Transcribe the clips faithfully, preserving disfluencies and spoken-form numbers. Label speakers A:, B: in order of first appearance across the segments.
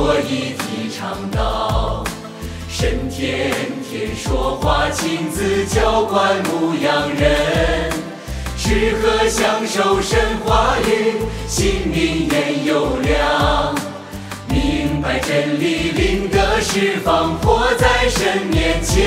A: 我已提倡道。神天天说话，亲自浇灌牧羊人，吃喝享受神话语，心灵眼有亮。明白真理，灵的释放，活在神面前。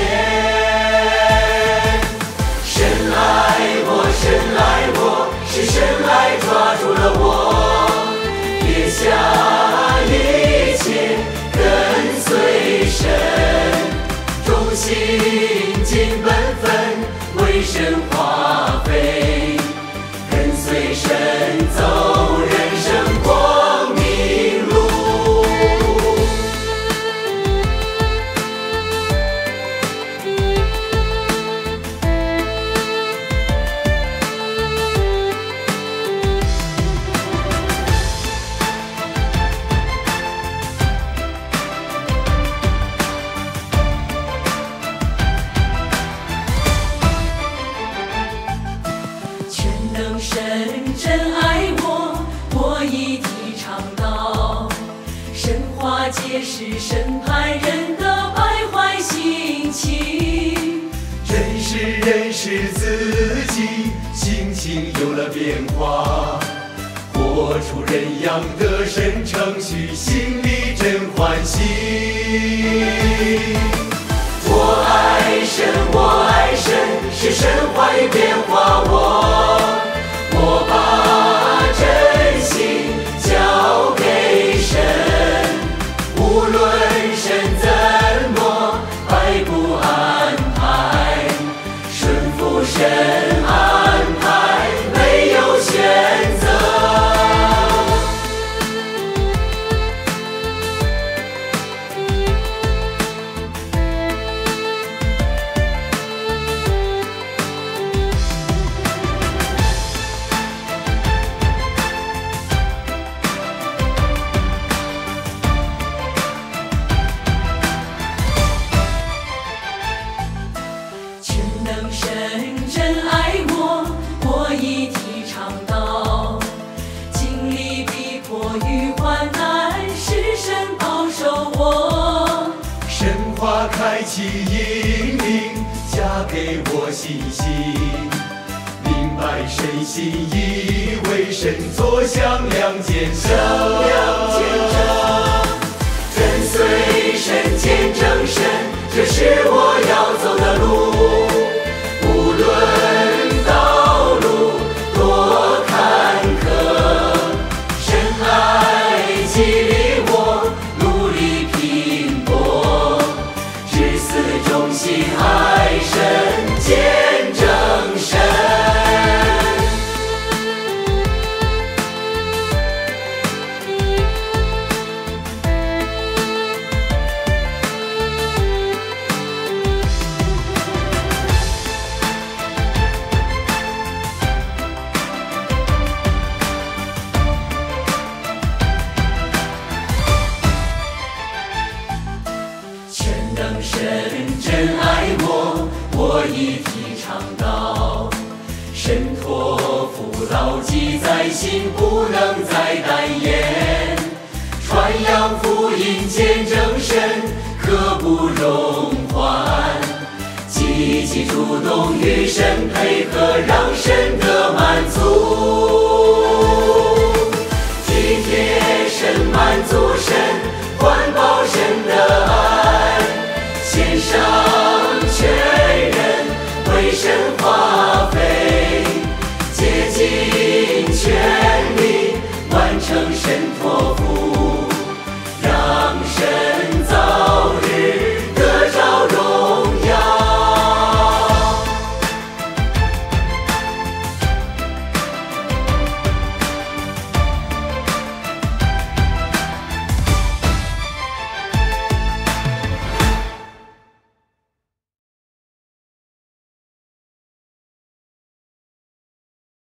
A: 神爱我，神爱我，是神爱抓住了我，撇下一切跟随神，忠心尽本分，为神花费，跟随神走人生光明路。神真爱我，我已提倡道。神话揭示审判人的败坏心情，
B: 认识认识自己，心情有了变化，活出人样的神程序，心里真欢喜。
A: 我爱神，我爱神，是神话语变化我。我把真心交给神，无论神怎么摆布安排，顺服神安排，没有选择。神真爱我，我已提倡道。经历逼迫与患难，是神保守我。
B: 神话开启引领，加给我信心，明白神心意，为神作响亮见证。
A: 跟随神，见证神，这是我要走的路。无论道路多坎坷，神爱激励我，努力拼搏，至死忠心爱神，见证神。神真爱我，我已提倡道。神托付牢记在心，不能再单言。传扬福音，见证神，刻不容缓。积极主动与神配合，让神得满足。体贴神，满足神。